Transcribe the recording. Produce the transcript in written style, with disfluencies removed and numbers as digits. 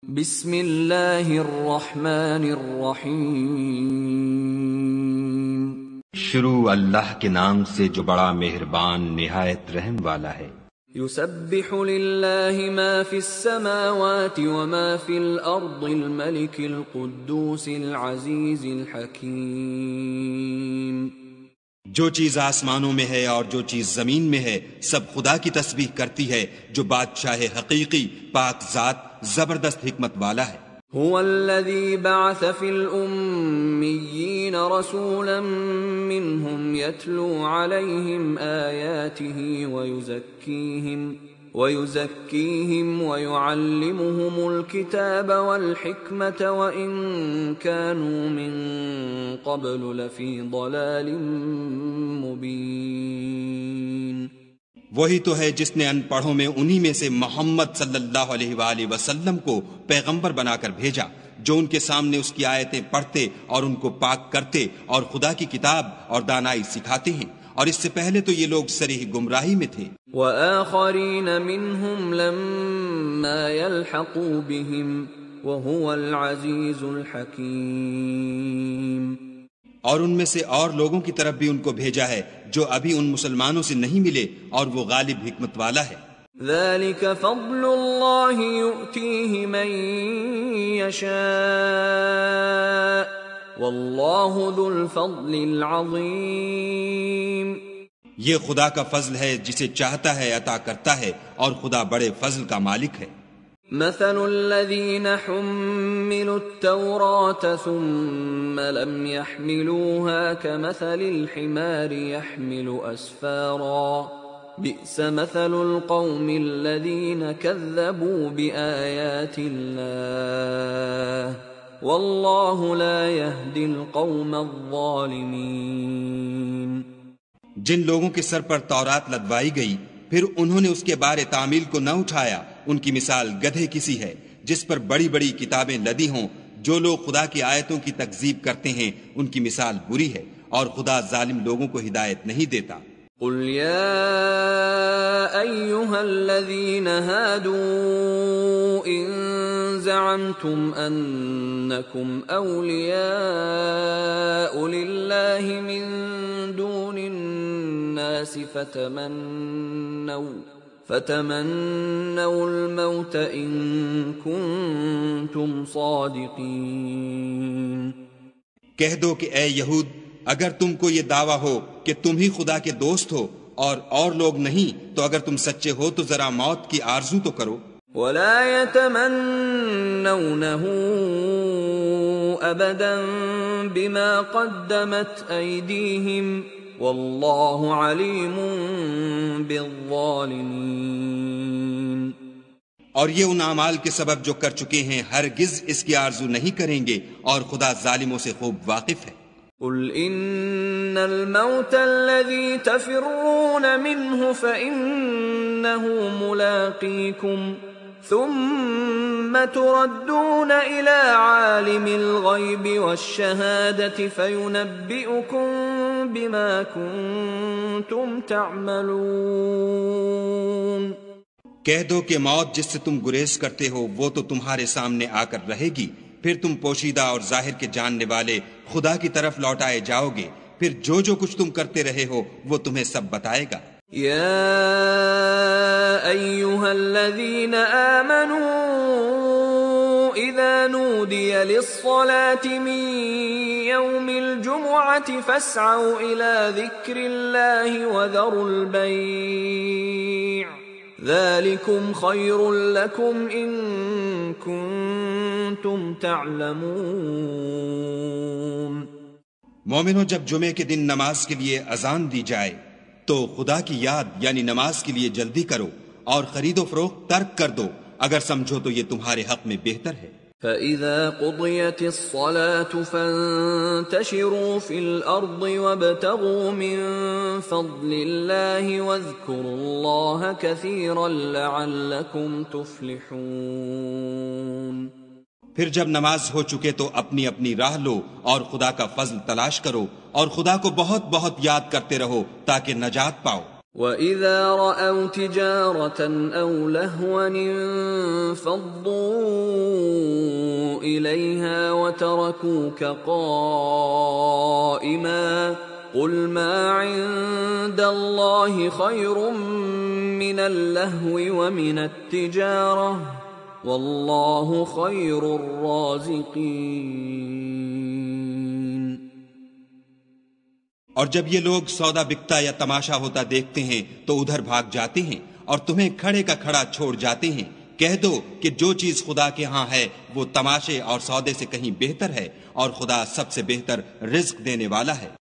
بسم اللہ الرحمن الرحیم شروع اللہ کے نام سے جو بڑا مہربان نہایت رحم والا ہے۔ یسبح للہ ما فی السماوات وما فی الارض الملک القدوس العزیز الحکیم۔ جو چیز آسمانوں میں ہے اور جو چیز زمین میں ہے سب خدا کی تسبیح کرتی ہے جو بادشاہ حقیقی، پاک ذات، زبردست حکمت والا ہے۔ هو الذي بعث في الأميين رسولا منهم يتلو عليهم آياته ويزكيهم ويعلمهم الكتاب والحكمة وإن كانوا من قبل لفي ضلال مبين۔ وہی تو ہے جس نے ان پڑھوں میں انہی میں سے محمد صلی اللہ علیہ وآلہ وسلم کو پیغمبر بنا کر بھیجا جو ان کے سامنے اس کی آیتیں پڑھتے اور ان کو پاک کرتے اور خدا کی کتاب اور دانائی سکھاتے ہیں، اور اس سے پہلے تو یہ لوگ صریح گمراہی میں تھے۔ وآخرین منہم لما يلحقوا بهم وهو العزیز الحکیم۔ اور ان میں سے اور لوگوں کی طرف بھی ان کو بھیجا ہے جو ابھی ان مسلمانوں سے نہیں ملے، اور وہ غالب حکمت والا ہے۔ ذلك فضل اللہ یؤتیہ من یشاء واللہ ذو الفضل العظیم۔ یہ خدا کا فضل ہے، جسے چاہتا ہے عطا کرتا ہے، اور خدا بڑے فضل کا مالک ہے۔ مثل الذين حملوا التوراة ثم لم يحملوها كمثل الحمار يحمل أسفارا بئس مثل القوم الذين كذبوا بآيات الله والله لا يهدي القوم الظالمين۔ جن لوگوں کے سر پر تورات لدوائی گئی پھر انہوں نے اس کے بارے تعمیل کو نہ اٹھایا، ان کی مثال گدھے کسی ہے جس پر بڑی بڑی کتابیں لدی ہوں۔ جو لوگ خدا کی آیتوں کی تکذیب کرتے ہیں ان کی مثال بری ہے، اور خدا ظالم لوگوں کو ہدایت نہیں دیتا۔ قل یا ایھا الذین ھادوا ان زعمتم انکم اولیاء للہ من دون الناس فتمنوا الموت ان کنتم صادقین۔ کہہ دو کہ اے یہود، اگر تم کو یہ دعویٰ ہو کہ تم ہی خدا کے دوست ہو اور لوگ نہیں، تو اگر تم سچے ہو تو ذرا موت کی آرزو تو کرو۔ ولا يتمنونه ابدا بما قدمت ايديهم والله عليم بالظالمين۔ اور یہ ان اعمال کے سبب جو کر چکے ہیں ہرگز اس کی آرزو نہیں کریں گے، اور خدا ظالموں سے خوب واقف ہے۔ قل ان الموت الذي تفرون منه فانه ملاقيكم ثم تردون الى عالم الغيب والشهادة فينبئكم بما كنتم تعملون۔ کہہ دو کہ موت جس سے تم گریز کرتے ہو وہ تو تمہارے سامنے آ کر رہے گی، پھر تم پوشیدہ اور ظاہر کے جاننے والے خدا کی طرف لوٹائے جاؤ گے، پھر جو کچھ تم کرتے رہے ہو وہ تمہیں سب بتائے گا۔ یا ایھا الذین آمنوا اذا نودی للصلاة من یوم الجمعة فاسعوا الى ذکر اللہ وذروا البیع ذلكم خیر لکم ان کنتم تعلمون۔ مومنو، جب جمعے کے دن نماز کے لیے اذان دی جائے تو خدا کی یاد یعنی نماز کے لیے جلدی کرو، اور خرید و فروخت ترک کر دو اگر سمجھو تو یہ تمہارے حق میں بہتر ہے۔ فَإِذَا قُضِيَتِ الصَّلَاةُ فَانتَشِرُوا فِي الْأَرْضِ وَابْتَغُوا مِن فَضْلِ اللَّهِ وَاذْكُرُوا اللَّهَ كَثِيرًا لَعَلَّكُمْ تُفْلِحُونَ۔ پھر جب نماز ہو چکے تو اپنی اپنی راہ لو اور خدا کا فضل تلاش کرو، اور خدا کو بہت بہت یاد کرتے رہو تاکہ نجات پاؤ۔ وَإِذَا رَأَوْا تِجَارَةً أَوْ لَهْوًا انفَضُّوا إليها وتركوك قائما قل ما عند الله خير من اللهو ومن التجارة والله خير الرازقين۔ اور جب یہ لوگ سودا بکتا یا تماشا ہوتا دیکھتے ہیں تو ادھر بھاگ جاتے ہیں اور تمہیں کھڑے کا کھڑا چھوڑ جاتے ہیں۔ کہہ دو کہ جو چیز خدا کے ہاں ہے وہ تماشے اور سودے سے کہیں بہتر ہے، اور خدا سب سے بہتر رزق دینے والا ہے۔